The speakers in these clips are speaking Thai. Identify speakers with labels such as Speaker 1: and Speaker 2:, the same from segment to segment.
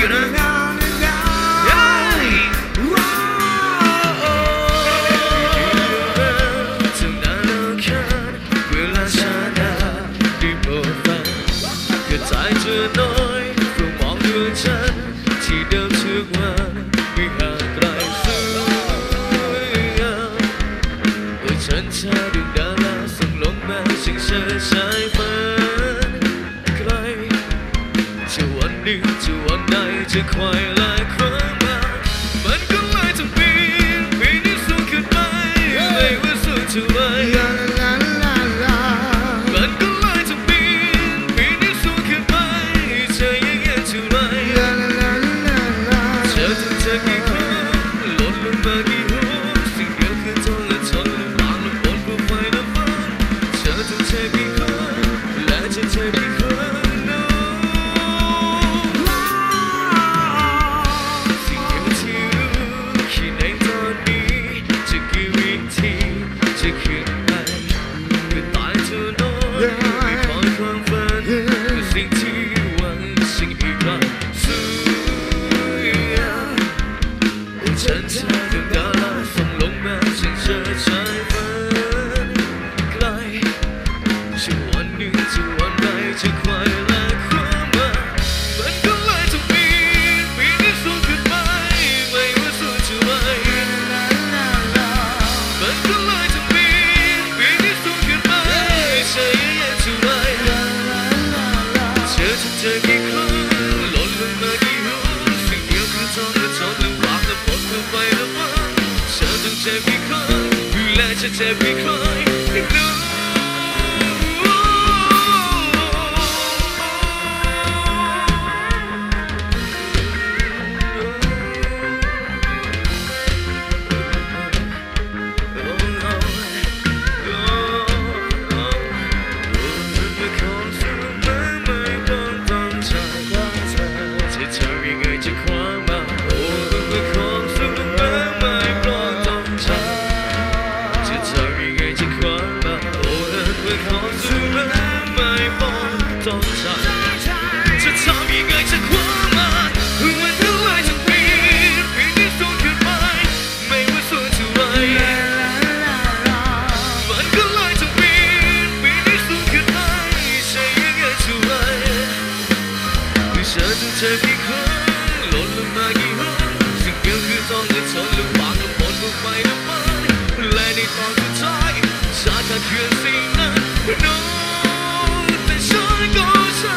Speaker 1: จะคอยไล่ความมามันก็ไม่จำเป็นปีนี้สู้ขึ้นไปไม่ว่าสู้เท่าไรมันก็ไม่จำเป็นปีนี้สู้ขึ้นไปเธอยังเท่าไรเธอต้องเจอกี่ครั้งหล่นลงมากี่หนสิ่งเดียวคือทนและทนและวางลงบนภูไฟและฝันเธอต้องเจอกี่ครั้งและจะเจอกี่ครั้งเจอกี่ครั้งหล่นลงมากี่หนสิ่งเดียวคือทนและทนและวางและปลดเพื่อไปและฝันเธอต้องเจ็บกี่ครั้งและจะเจ็บกี่ครั้งจะทำยังไงจะคว้ามันมันก็เลยจะปีนปีนี้สู้ขึ้นไปไม่ว่าสู้เท่าไรมันก็เลยจะปีนปีนี้สู้ขึ้นไปใช่ยังไงเท่าไรเธอจะเจอกี่ครั้งหล่นลงมากี่หนสิ่งเดียวคือต้องและทนและวางและปลดเพื่อไปและฝันและในตอนสุดท้ายฉันขาดเพียงสิ่งนั้นแต่ฉันก็ใช่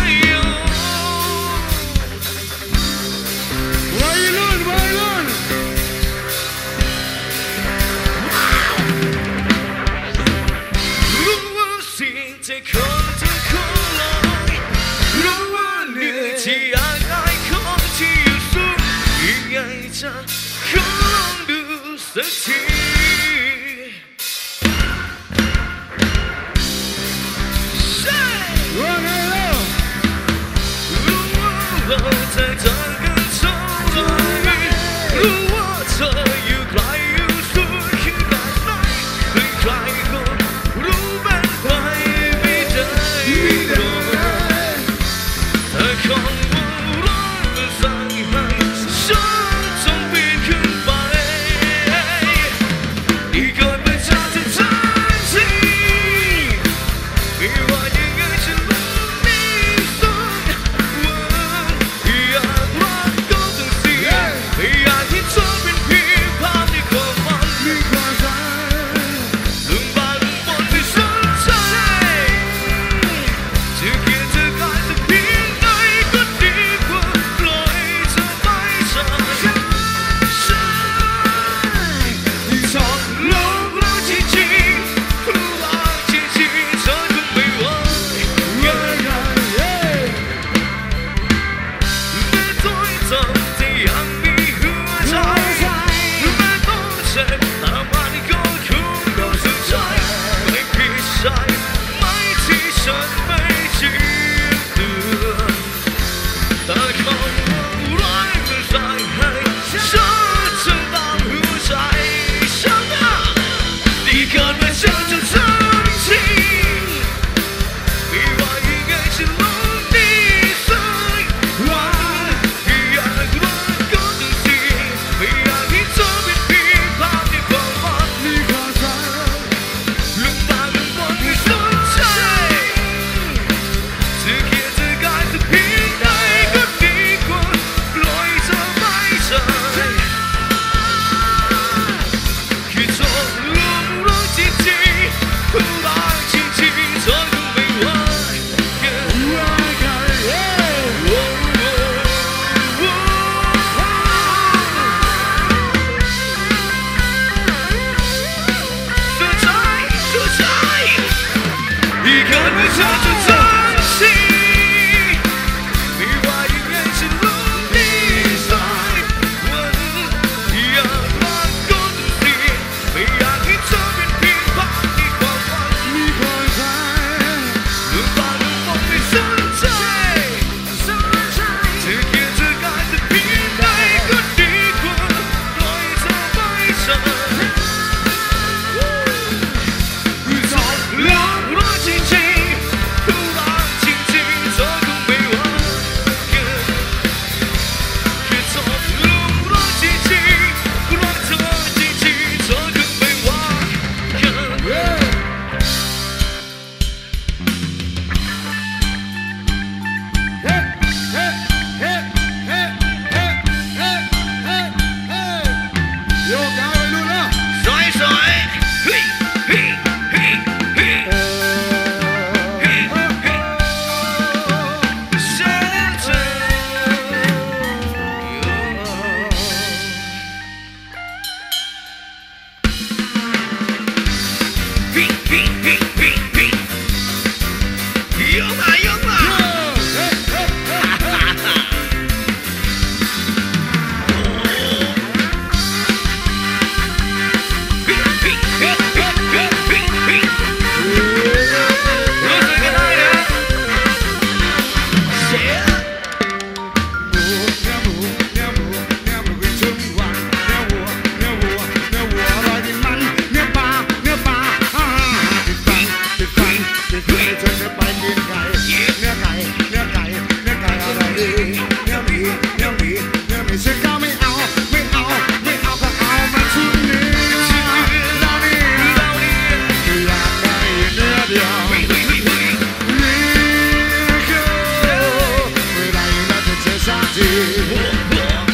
Speaker 1: ที่คนทุกคนลอยรู้ว่าเหนื่อยที่อยากได้ของที่อยู่สูงยังไงจะขอลองดูสักที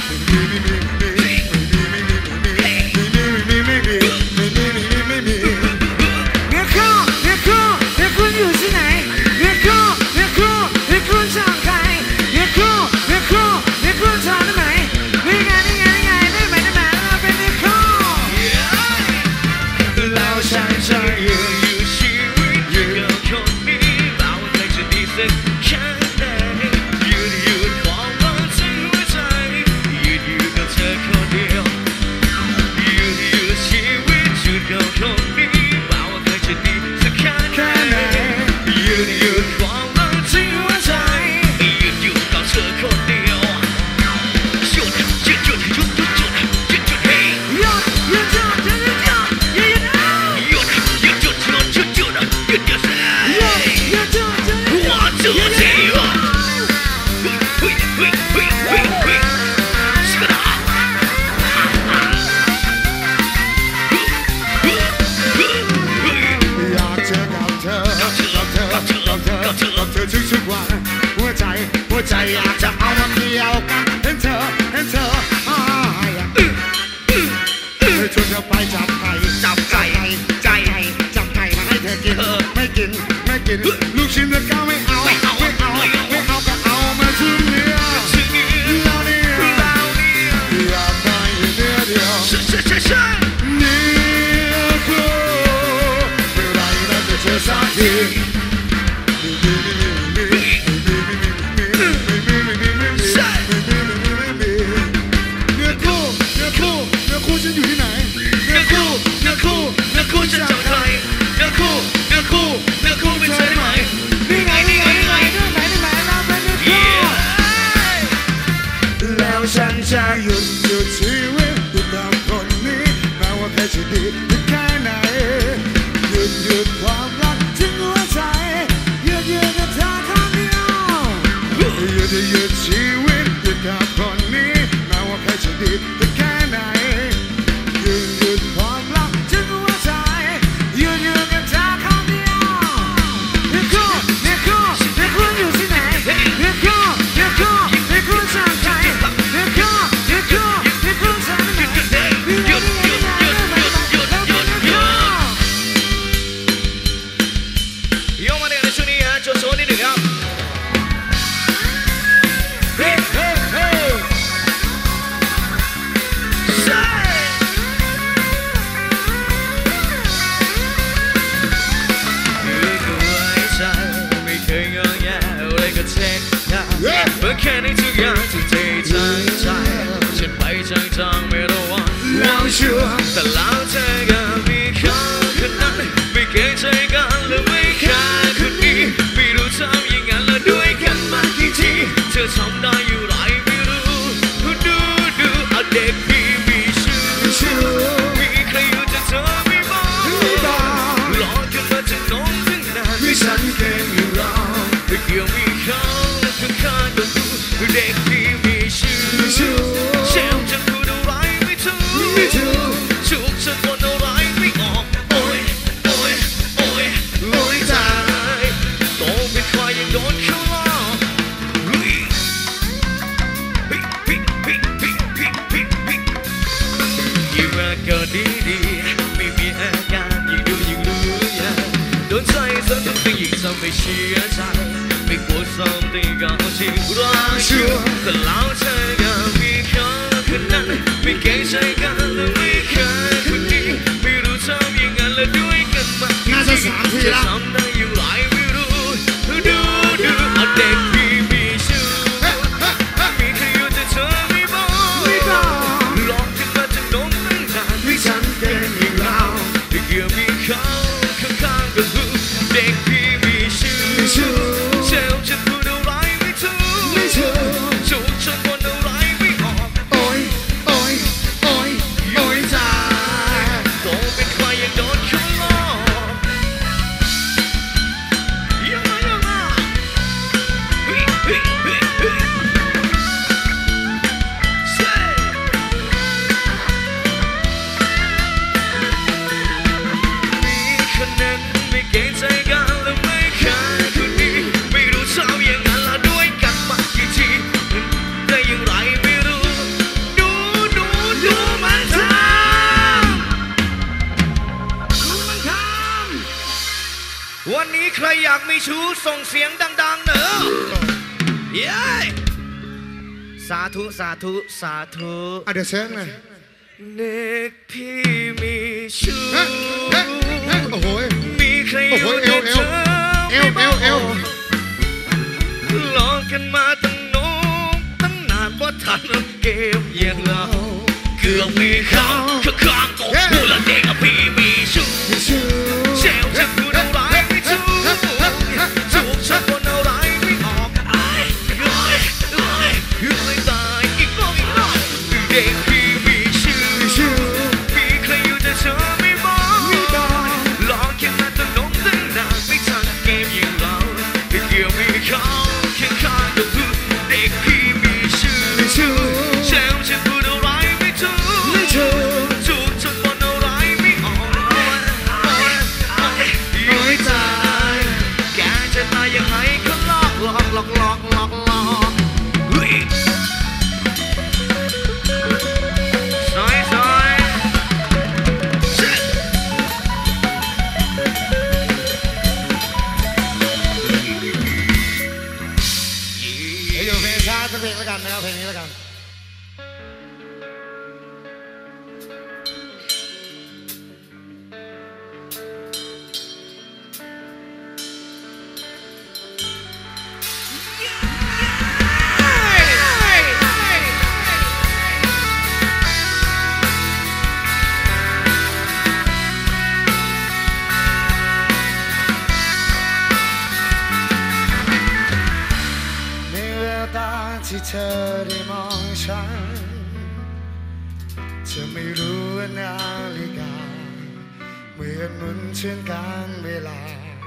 Speaker 2: ใจอยากจะเอามาเกี่ยวกันเห็นเธอชวนเธอไปจับไก่มาให้เธอกินไม่กินลูกชิ้นเธอก็ไม่เอาก็เอามาชิ้นเดียวอยากได้อยู่เดียวนี่คือเมื่อไรเราจะเจอสักทีฉันอยู่ที่ไหนเนื้อคู่ฉันจับใครเนื้อคู่เป็นเธอได้ไหมนี่ไงเราเป็นเนื้อคู่แล้วฉันจะหยุดชีวิตอยู่กับคนนี้แม้ว่าแค่จะดีแค่ไหนหยุดความรักถึงหัวใจหยุดกับเธอคนเดียวหยุดชีวิตอยู่กับคนนี้แม้ว่าแค่จะดีแค่ไหนหยุดความรักถึงหัวใจหยุดกันเธอคนเดียวเนื้อคู่อยู่ที่ไหนเนื้อคู่จากใครเนื้อคู่จากไหน
Speaker 1: โยมาในช่วงนี้ฮะโจโซนิดหนึ่งครับเมื่อแค่ในทุกอย่างที่เทใจฉันไปจางไม่ระวังแล้วชัวร์แต่แล้วเธอก็มีค่าคนนั้นไม่เกรงใจกันและไม่ค่าคนนี้ไม่รู้ทำยังไงและด้วยกันมากี่ทีเธอทำได้อยู่ไรไม่รู้ดูเอาเด็กพี่มีชื่อมีใครอยู่แต่เธอไม่บอกหลอกกันมาถึงน้องถึงนานที่ฉันเก่งอยู่รอแต่เกี่ยวมีเขาข้างก็ดูเด็กที่มีชื่อเชื่อจะพูดอะไรไม่ถูกชุกฉันคนอะไรไม่ออกโอ้ยตายโตเป็นใครยังโดนเขาล้อยิ่งรักก็ดีไม่มีอาการยิ่งดูยิ่งรู้อย่างโดนใจสักทุกสิ่งยิ่งทำให้เชื่อใจไม่กลัวซ้ำตีก็เอาจริงรักชัวร์แต่แล้วเธอก็มีค่าคนนั้นไม่เกรงใจกันและไม่เคยคนนี้ไม่รู้ทำยังไงและด้วยกันมากี่ทีจะทำได้อย่างไรไม่รู้ดูเอาเด็กที่มีชื่อมีใครอยู่แต่เธอไม่บอกหลอกกันมาจนน้องตั้งนานที่ฉันเก่งอย่างเราแต่เกี่ยวมีเขาข้างๆก็คือเด็กที่มีชื่อเซลจะพูดอะไรไม่ถูกชุกฉันคนอะไรไม่ออกโอ้ยตายโตเป็นใครยังโดนเขาล้อใครอยากมีชู้ส่งเสียงดังๆเนอะเย้สาธุสาธุสาธุ
Speaker 2: เดี๋ยวเชิญเลย
Speaker 1: เด็กพี่มีชู้
Speaker 2: โอ้โห
Speaker 1: มีใครอยู่ในเธอไม่บอกหลอกกันมาตั้งนานตั้งนานว่าทันเกมยังเราเกือบมีเขาข้างๆตัวกูและเด็กพี่มีชู้เซลจะพูดอะไรไม่ถูกถูกชักคนอะไรไม่ออกเลยตายอีกรอบเด็กพี่มีชู้มีใครอยู่แต่เธอไม่บอกหลอกแค่มาตั้งนานไม่ทันเกมยังเราเกือบมีเขาข้างๆตัวกูเด็กพี่มีชู้เซลจะพูดอะไรไม่ถูกถูกชักคนอะไรไม่ออกเลยตายแกจะตายยังไงก็หลอก
Speaker 2: เพลงแล้วกันนะครับเพลงนี้แล้วกันที่เธอได้มองฉันเธอไม่รู้ว่านาฬิกาเหมือนหมุนเชื่อการเวลา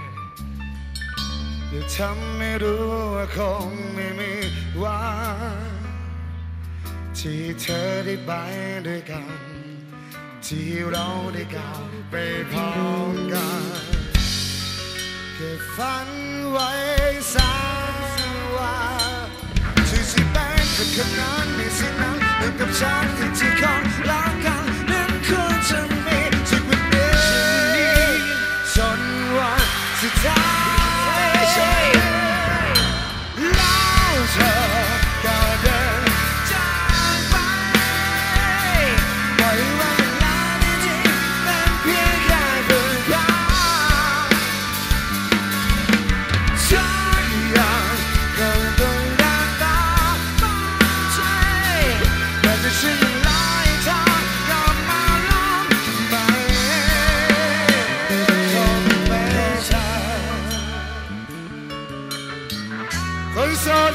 Speaker 2: หรือทำไม่รู้ว่าคงไม่มีวันที่เธอได้ไปด้วยกันที่เราได้ก้าวไปพร้อมกันเก็บฝันไว้สักวันเป็นคนนั้นในสิ่งนั้นเหมือนกับฉันที่ของรักกันนั้นควรจะมีทุกวันนี้จนวันสุดท้ายแล้วเธอก็เดินจากไปปล่อยไว้เวลาดีๆเป็นเพียงแค่เรื่องราวทุกอย่างก็ต้องฉันลอยทางกลับมาล้อมไปคงไม่ใช่คนโสด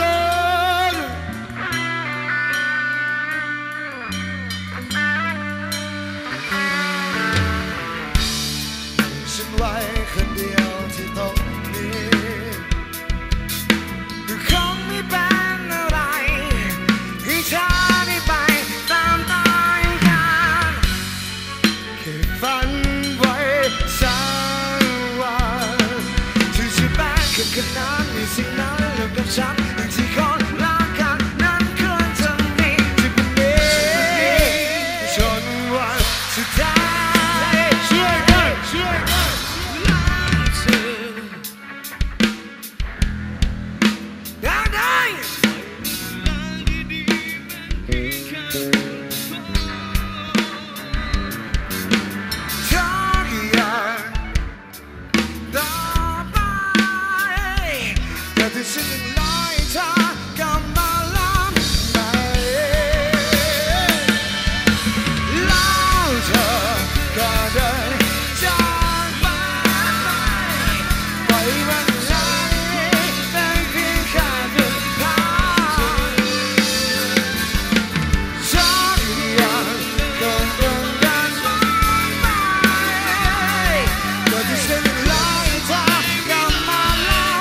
Speaker 2: ฉันไว้คนเดียวที่ตรงนี้คือคงไม่เป็นอะไรที่เธอฝันไว้สักวันที่จะแบ่งกันขนาดในสิ่งนั้นแล้วกับฉันที่คนรักกันนั้นควรจะมีทุกวันนี้จนวันสุดท้ายช่วยกันได้ฉันยังลอยทางกลับมาล้อมไปแล้วเธอก็เดินจากไปปล่อยวันเวลานี้เป็นเพียงแค่เรื่องราวทุกอย่างก็ต้องเดินไปโดยที่ฉันยังลอยทางกลับมาล้อม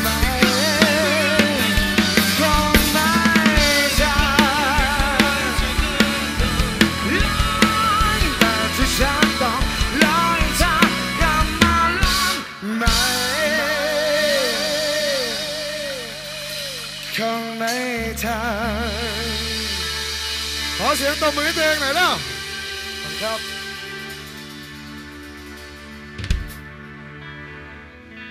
Speaker 2: คงไม่ทันขอเสียงตบมือให้ตัวเองหน่อยแล้วครับ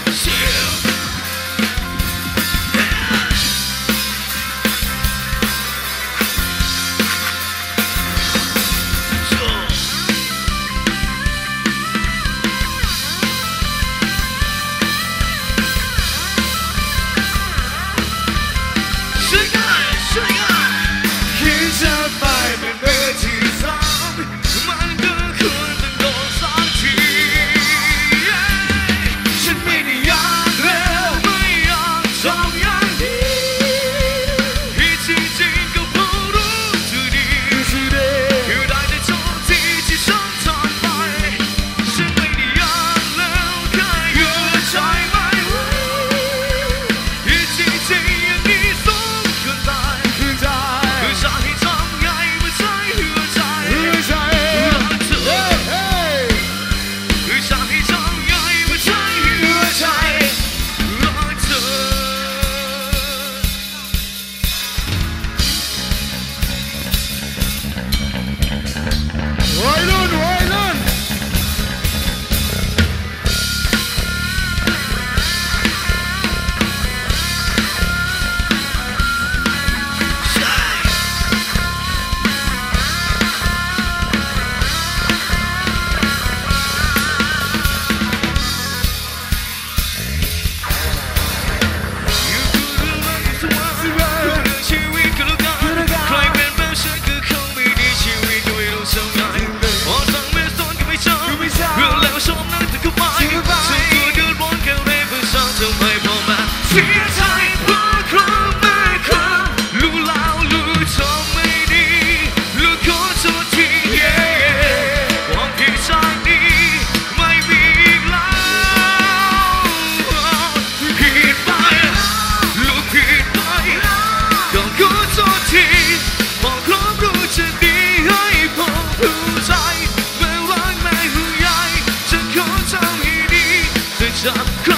Speaker 1: จับ